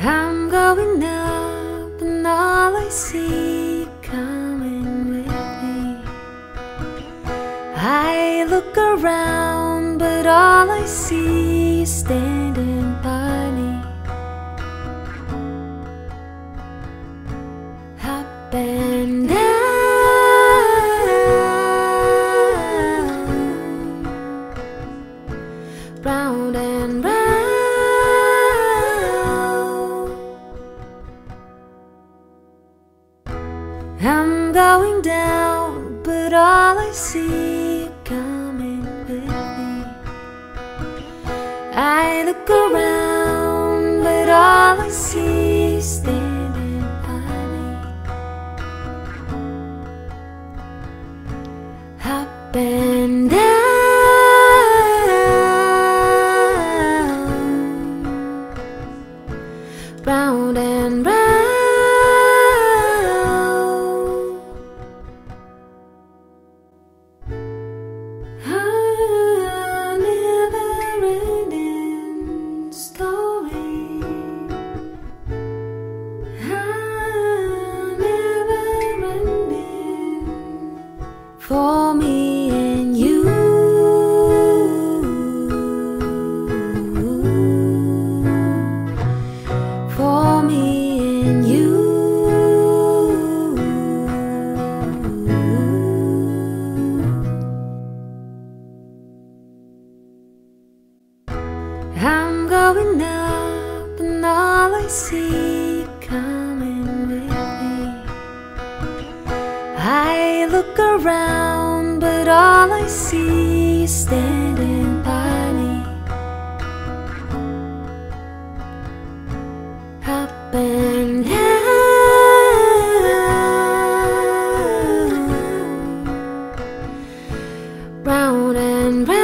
I'm going up and all I see you coming with me. I look around but all I see is standing by me. Up and down, round and round. I'm going down, but all I see you coming with me. I look around, but all I see is standing by me. Up and down, round and round. For me and you, for me and you. I'm going up and all I see you coming with me. I look around, but all I see is standing by me. Up and down, round and round.